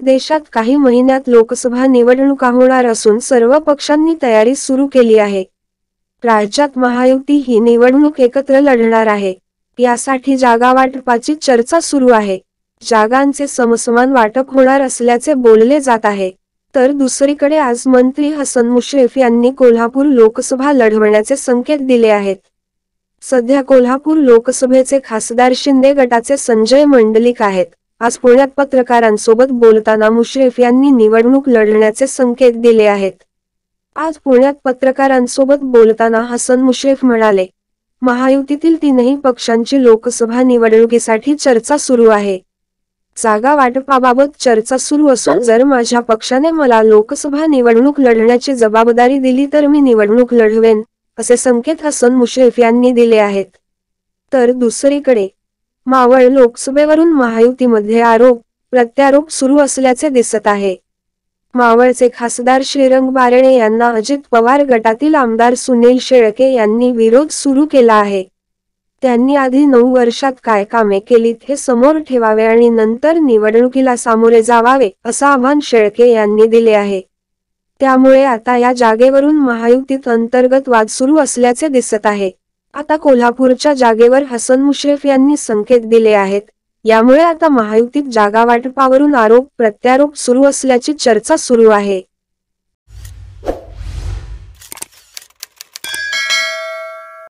देशात काही महिन्यात लोकसभा निवडणुका होणार असून सर्व पक्षांनी तयारी सुरू केली आहे। राज्यात महायुती ही निवडणूक एकत्र लढणार आहे। यासाठी जागा वाटपाची चर्चा सुरू आहे। जागांचे समसमान वाटप होणार असल्याचे बोलले जात आहे। तर दुसरीकडे आज मंत्री हसन मुश्रीफ यांनी कोल्हापूर लोकसभा लढवण्याचे संकेत दिले आहेत। सध्या कोल्हापूर लोकसभेचे खासदार शिंदे गटाचे संजय मंडलिक आहेत। आज पुण्यात पत्रकारांसोबत बोलताना मुश्रीफ यांनी निवडणूक लढण्याचे संकेत दिले आहेत। आज पुण्यात पत्रकारांसोबत बोलताना हसन मुश्रीफ म्हणाले, महायुतीतील तीनही पक्षांची लोकसभा निवडणुकीसाठी चर्चा सुरू आहे। जागा वाटपाबाबत चर्चा सुरू असून जर माझ्या पक्षाने मला लोकसभा निवडणूक लढण्याची जबाबदारी दिली तर मी निवडणूक लढवेन, असे संकेत हसन मुश्रीफ यांनी दिले आहेत। तर दुसरीकडे मावळ लोकसभेवरून महायुतीमध्ये आरोप प्रत्यारोप सुरू असल्याचे दिसत आहे। मावळचे खासदार श्रीरंग बारणे यांना अजित पवार गटातील आमदार सुनील शेळके यांनी विरोध सुरू केला आहे। त्यांनी आधी 9 वर्षात काय कामे केलीत हे समोर ठेवावे आणि नंतर निवडणुकीला सामोरे जावावे, असं आव्हान शेळके यांनी दिले आहे। त्यामुळे आता या जागेवरून महायुतीत अंतर्गत वाद सुरू असल्याचे दिसत आहे। आता कोल्हापूरच्या जागेवर हसन मुश्रीफ यांनी संकेत दिले आहेत। यामुळे आता महायुतीत जागा वाटपावरून आरोप प्रत्यारोप सुरू असल्याची चर्चा सुरू आहे।